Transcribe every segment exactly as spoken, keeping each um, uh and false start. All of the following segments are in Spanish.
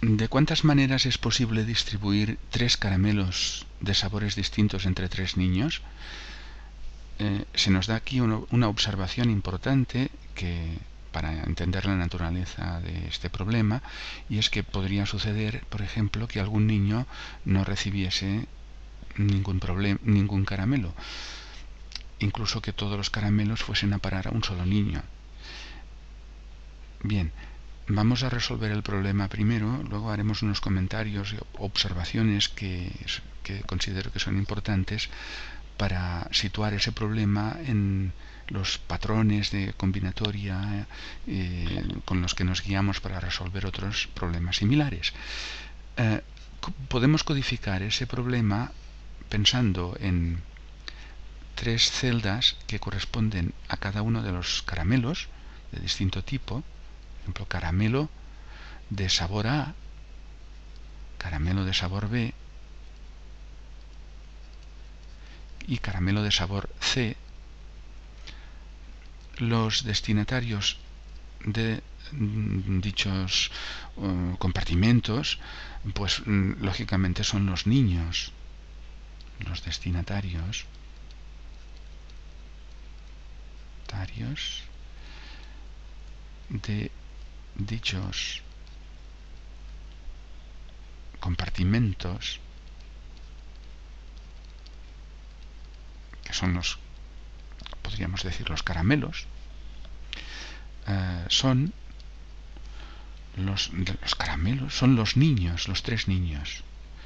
¿De cuántas maneras es posible distribuir tres caramelos de sabores distintos entre tres niños? Eh, se nos da aquí una, una observación importante que, para entender la naturaleza de este problema, y es que podría suceder, por ejemplo, que algún niño no recibiese ningún, problem, ningún caramelo, incluso que todos los caramelos fuesen a parar a un solo niño. Bien, vamos a resolver el problema primero, luego haremos unos comentarios y observaciones que, que considero que son importantes para situar ese problema en los patrones de combinatoria eh, con los que nos guiamos para resolver otros problemas similares. Eh, podemos codificar ese problema pensando en tres celdas que corresponden a cada uno de los caramelos de distinto tipo. Por ejemplo, caramelo de sabor A, caramelo de sabor B y caramelo de sabor C. Los destinatarios de dichos uh, compartimentos, pues lógicamente son los niños. Los destinatarios de dichos compartimentos, que son los, podríamos decir, los caramelos, eh, son los, los caramelos, son los niños, los tres niños.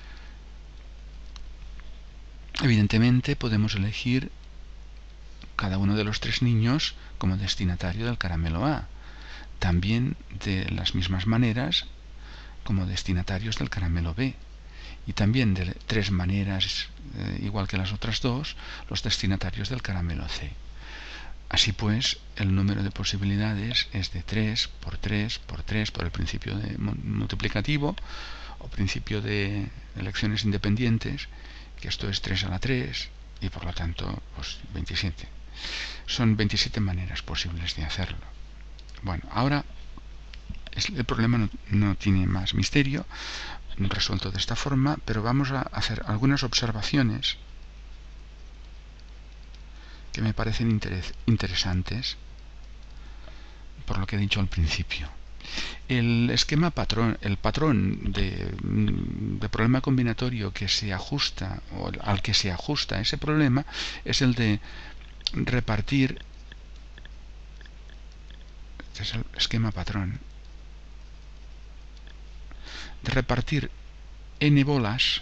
Evidentemente podemos elegir cada uno de los tres niños como destinatario del caramelo A, también de las mismas maneras como destinatarios del caramelo B, y también de tres maneras, eh, igual que las otras dos, los destinatarios del caramelo C. Así pues, el número de posibilidades es de tres por tres por tres por el principio de multiplicativo o principio de elecciones independientes, que esto es tres a la tres, y por lo tanto pues veintisiete. Son veintisiete maneras posibles de hacerlo. Bueno, ahora el problema no, no tiene más misterio, resuelto de esta forma, pero vamos a hacer algunas observaciones que me parecen interes interesantes por lo que he dicho al principio. El esquema patrón, el patrón de, de problema combinatorio que se ajusta, o al que se ajusta ese problema, es el de repartir, este es el esquema patrón, de repartir n bolas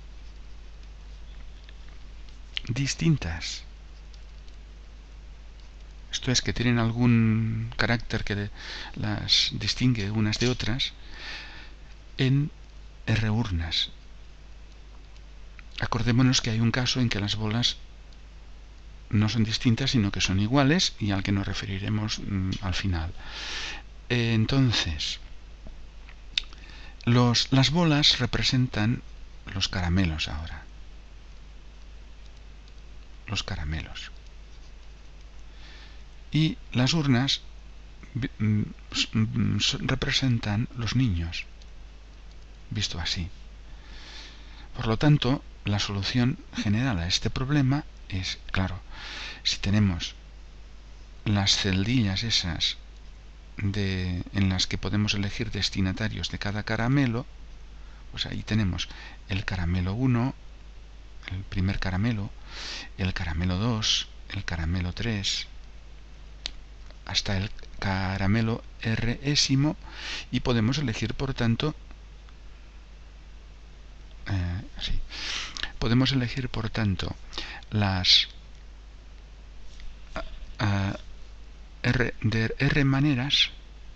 distintas. Esto es, que tienen algún carácter que las distingue unas de otras, en R urnas. Acordémonos que hay un caso en que las bolas no son distintas, sino que son iguales, y al que nos referiremos mmm, al final. Eh, entonces, los, las bolas representan los caramelos ahora. Los caramelos. Y las urnas representan los niños, visto así. Por lo tanto, la solución general a este problema es, claro, si tenemos las celdillas esas de, en las que podemos elegir destinatarios de cada caramelo, pues ahí tenemos el caramelo uno, el primer caramelo, el caramelo dos, el caramelo tres, hasta el caramelo R-ésimo, y podemos elegir, por tanto, eh, sí, podemos elegir, por tanto, las uh, R, de R maneras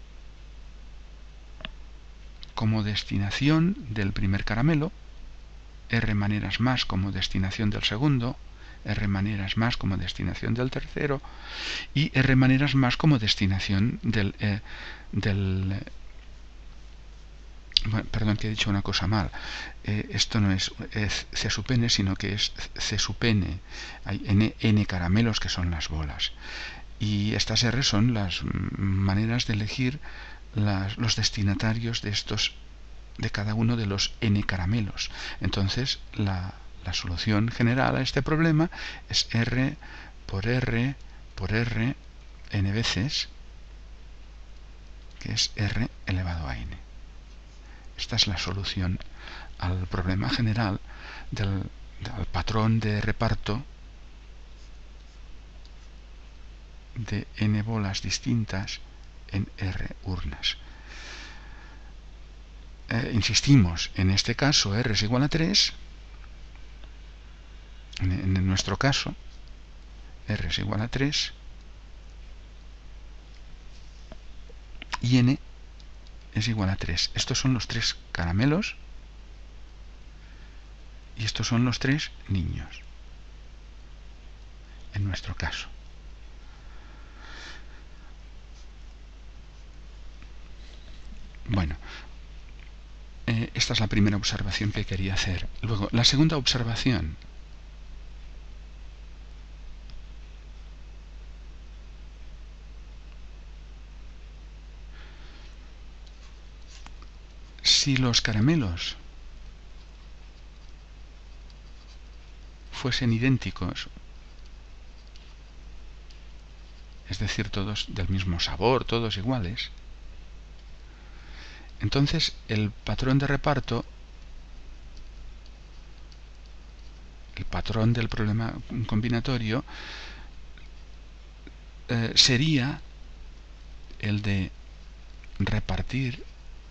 como destinación del primer caramelo, R maneras más como destinación del segundo, R maneras más como destinación del tercero, y R maneras más como destinación del, eh, del eh, bueno, perdón, que he dicho una cosa mal. Eh, esto no es, es C sub n, sino que es C sub n. Hay n, n caramelos, que son las bolas. Y estas R son las maneras de elegir las, los destinatarios de estos de cada uno de los n caramelos. Entonces la, la solución general a este problema es r por r por r n veces, que es r elevado a n. Esta es la solución al problema general del, del patrón de reparto de n bolas distintas en r urnas. Eh, insistimos, en este caso r es igual a tres, en, en nuestro caso r es igual a tres, y n es igual a tres. Estos son los tres caramelos y estos son los tres niños, en nuestro caso. Bueno, eh, esta es la primera observación que quería hacer. Luego, la segunda observación. Si los caramelos fuesen idénticos, es decir, todos del mismo sabor, todos iguales, entonces el patrón de reparto, el patrón del problema combinatorio, eh, sería el de repartir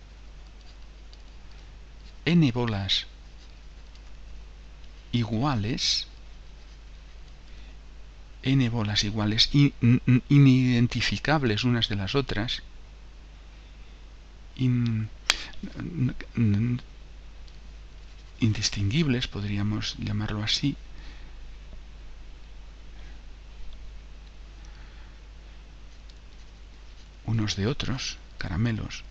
n bolas iguales, n bolas iguales in, in, inidentificables unas de las otras, in, in, indistinguibles, podríamos llamarlo así, unos de otros, caramelos,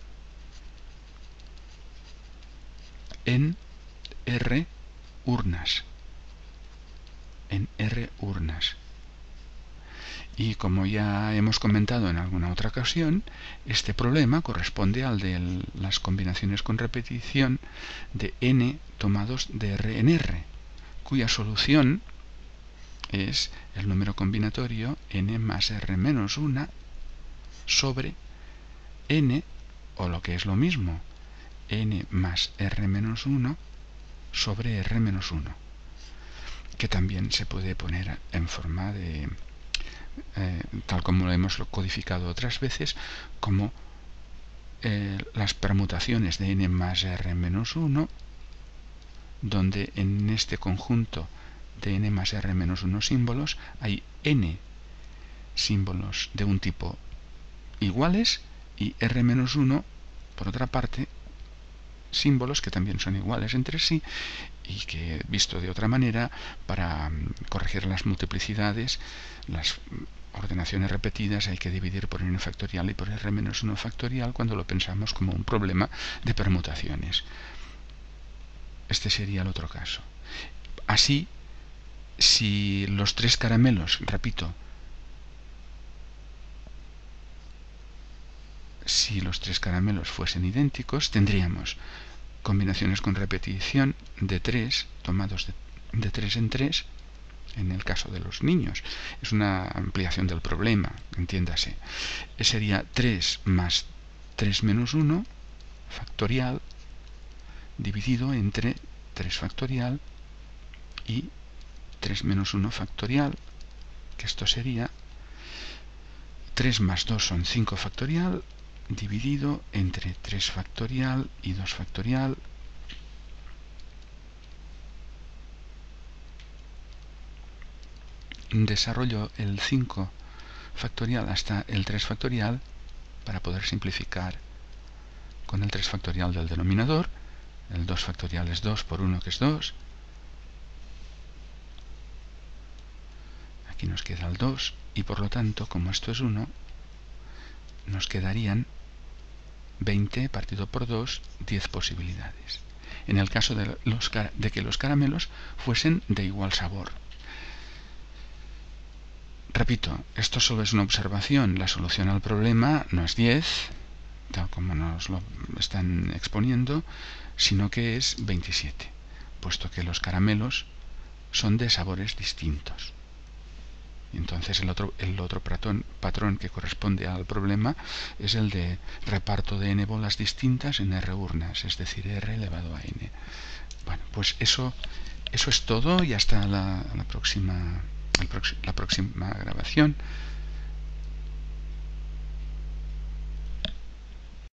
en R urnas, en R urnas. Y como ya hemos comentado en alguna otra ocasión, este problema corresponde al de las combinaciones con repetición de n tomados de R en R, cuya solución es el número combinatorio n más r menos uno sobre n, o lo que es lo mismo, n más r menos uno sobre r menos uno, que también se puede poner en forma de, eh, tal como lo hemos codificado otras veces, como eh, las permutaciones de n más r menos uno, donde en este conjunto de n más r menos uno símbolos hay n símbolos de un tipo iguales y r menos uno, por otra parte, símbolos que también son iguales entre sí y que, visto de otra manera, para corregir las multiplicidades, las ordenaciones repetidas, hay que dividir por n factorial y por r menos uno factorial cuando lo pensamos como un problema de permutaciones. Este sería el otro caso. Así, si los tres caramelos, repito, si los tres caramelos fuesen idénticos, tendríamos combinaciones con repetición de tres, tomados de, de tres en tres, en el caso de los niños. Es una ampliación del problema, entiéndase. Sería tres más tres menos uno factorial dividido entre tres factorial y tres menos uno factorial, que esto sería tres más dos son cinco factorial dividido entre tres factorial y dos factorial desarrollo el cinco factorial hasta el tres factorial para poder simplificar con el tres factorial del denominador. El dos factorial es dos por uno, que es dos. Aquí nos queda el dos y por lo tanto, como esto es uno, nos quedarían veinte partido por dos, diez posibilidades. En el caso de, los, de que los caramelos fuesen de igual sabor. Repito, esto solo es una observación. La solución al problema no es diez, tal como nos lo están exponiendo, sino que es veintisiete, puesto que los caramelos son de sabores distintos. Y entonces el otro, el otro patrón, patrón que corresponde al problema es el de reparto de n bolas distintas en r urnas, es decir, r elevado a n. Bueno, pues eso, eso es todo y hasta la, la próxima, la próxima grabación.